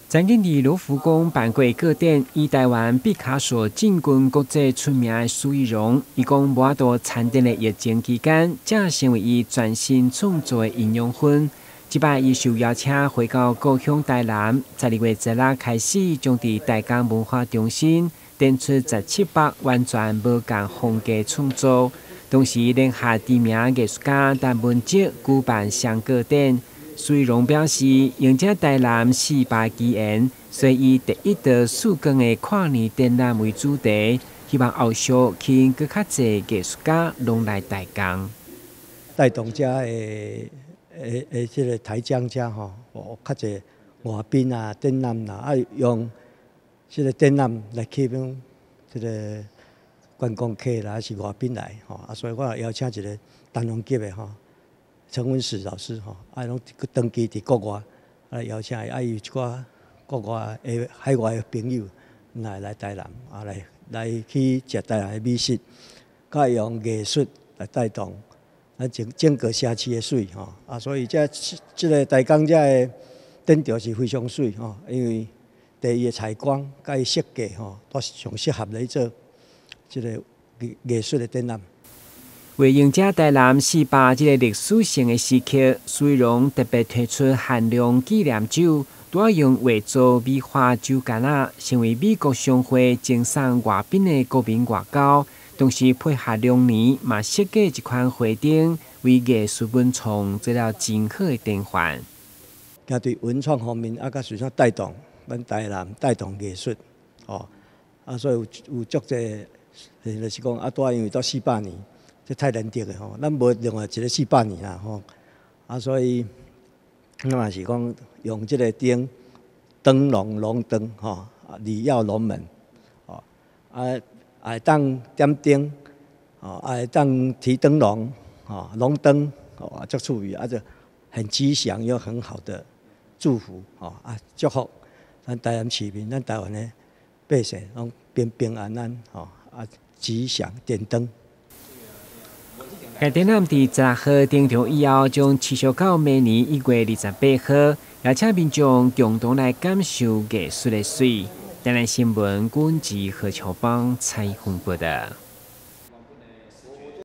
曾经伫卢浮宫办过个展，以台湾毕卡索进军国际出名的苏玉荣，伊讲无法度参展的疫情期间，才成为伊全新创作的应用分。即摆伊受邀请回到故乡台南，12月16日开始，将伫大港文化中心展出17幅完全无共风格创作，同时联合知名艺术家陈文哲举办双个展。苏玉荣表示，迎接台南400基宴，所以以第一道曙光的跨年展览为主题，希望后续吸引更较侪艺术家拢来台港， 带动遮即个台江遮吼，较侪外宾啊、展览啦，用即个展览来吸引即个观光客啦，还是外宾来吼，所以我邀请一个单龙级的吼。陈文史老师吼，拢长期伫国外，邀请伊一寡国外的海外的朋友来台南，来去食台南的美食，佮用艺术来带动咱整个社区的水吼，所以即个台港遮的展场是非常水吼，因为第一个采光佮伊设计吼，都是上适合来做即个艺术的展览。 为迎接台南400这个历史性的时刻，苏玉荣特别推出限量纪念酒，多用画作美化酒干仔，成为美国商会赠送外宾的国民外交。同时配合2年，嘛设计一款花灯，为艺术文创做了真好的典范。 佮对文创方面，甲随啥带动咱台南，带动艺术，所以有足侪，就是讲多因为到400年。这太难得的吼，咱无另外一个400年啦吼，所以那嘛是讲用这个灯笼灯吼，礼耀龙门，会当点灯，会当提灯笼，龙灯，足趣味，就很吉祥又很好的祝福，祝福咱台南市民，咱台湾的百姓拢平平安安，吉祥点灯。 该展览伫16号登场以后，将持续到明年1月28号，邀请民众共同来感受艺术的水。台南新闻管制何超邦采访报道。